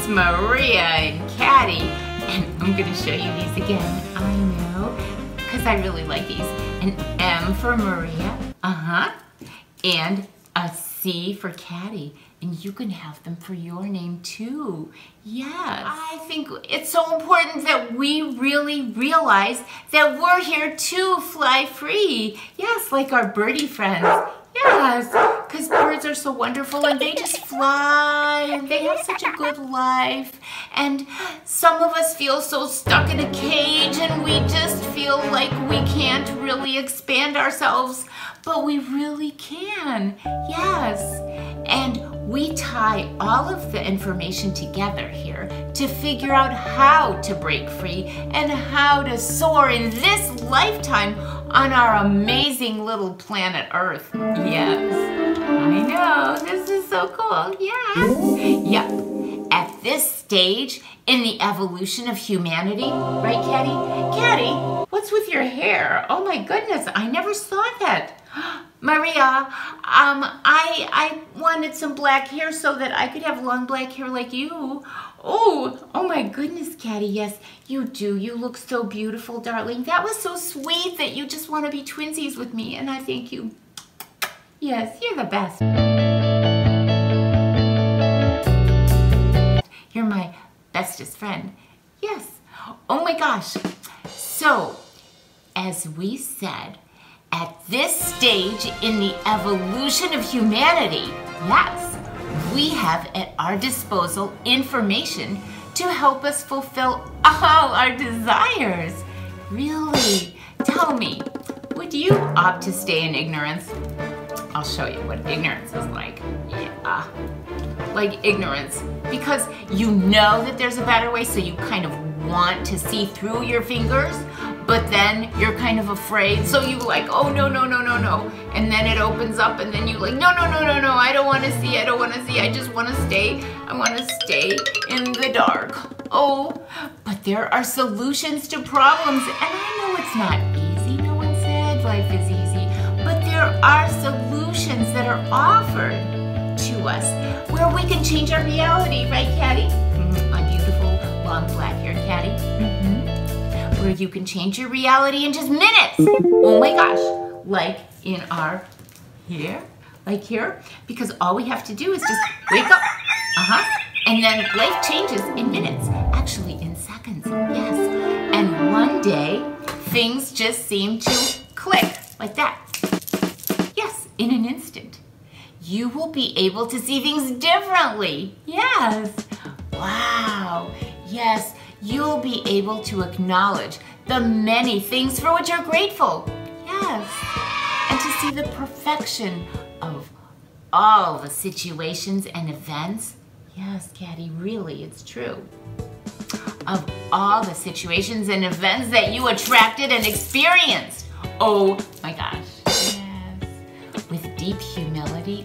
Maria and Caddy, and I'm gonna show you these again. I know, because I really like these. An M for Maria, and a C for Caddy. And you can have them for your name too. Yes. I think it's so important that we really realize that we're here to fly free. Yes, like our birdie friends. Yes, because birds are so wonderful and they just fly and they have such a good life. And some of us feel so stuck in a cage and we just feel like we can't really expand ourselves, but we really can. Yes. And we tie all of the information together here to figure out how to break free and how to soar in this lifetime on our amazing little planet Earth. Yes, I know, this is so cool, yes. Yep, at this stage in the evolution of humanity, right, Caddy? Caddy, what's with your hair? Oh my goodness, I never saw that. Maria, I wanted some black hair so that I could have long black hair like you. Oh my goodness, Caddy, yes, you do. You look so beautiful, darling. That was so sweet that you just want to be twinsies with me, and I thank you. Yes, you're the best. You're my bestest friend. Yes. Oh my gosh. So, as we said, at this stage in the evolution of humanity, yes, we have at our disposal information to help us fulfill all our desires. Really? Tell me, would you opt to stay in ignorance? I'll show you what ignorance is like. Yeah, like ignorance. Because you know that there's a better way, so you kind of want to see through your fingers, but then you're kind of afraid, so you like, oh no, no, no, no, no. And then it opens up and then you like, no, no, no, no, no, I don't want to see, I don't want to see, I just want to stay, I want to stay in the dark. Oh, but there are solutions to problems, and I know it's not easy, no one said life is easy, but there are solutions that are offered to us where we can change our reality, right, Caddy? My beautiful long black hair Caddy. Where you can change your reality in just minutes. Oh my gosh, like in our here, like here, because all we have to do is just wake up, and then life changes in minutes, actually in seconds, yes. And one day, things just seem to click, like that. Yes, in an instant. You will be able to see things differently, yes. Wow, yes. You'll be able to acknowledge the many things for which you're grateful. Yes. And to see the perfection of all the situations and events. Yes, Caddy, really, it's true. Of all the situations and events that you attracted and experienced. Oh my gosh. Yes. With deep humility,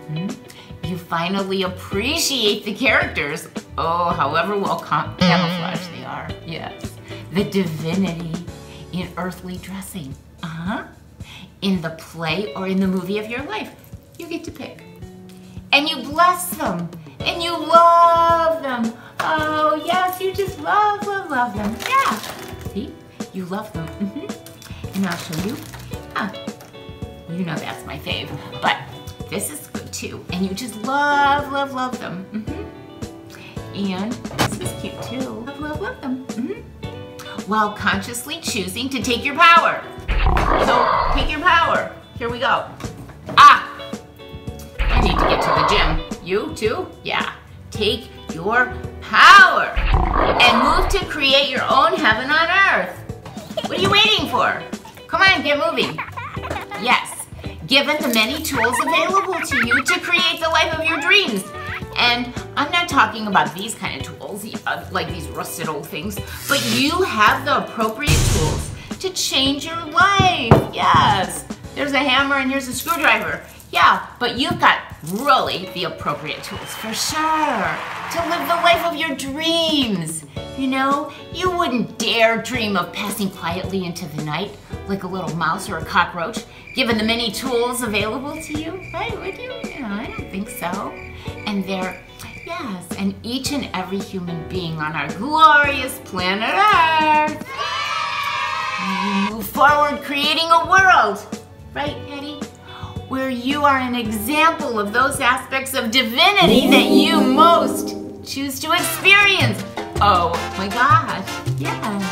you finally appreciate the characters. Oh, however well camouflaged they are, yes. The divinity in earthly dressing, in the play or in the movie of your life. You get to pick. And you bless them, and you love them. Oh, yes, you just love, love, love them. Yeah, see, you love them. And I'll show you. You know that's my fave, but this is good too. And you just love, love, love them. And this is cute too. Love, love, love them. While consciously choosing to take your power. So take your power. Here we go. I need to get to the gym. You too? Yeah. Take your power and move to create your own heaven on earth. What are you waiting for? Come on, get moving. Yes. Given the many tools available to you to create the life of your dreams. And I'm not talking about these kind of tools, like these rusted old things, but you have the appropriate tools to change your life. Yes, there's a hammer and here's a screwdriver. Yeah, but you've got really the appropriate tools for sure to live the life of your dreams. You know, you wouldn't dare dream of passing quietly into the night like a little mouse or a cockroach, given the many tools available to you, right? Would you? Yeah, I don't think so. And Yes, and each and every human being on our glorious planet Earth. And you move forward creating a world, right, Eddie? Where you are an example of those aspects of divinity that you most choose to experience. Oh my gosh, yes.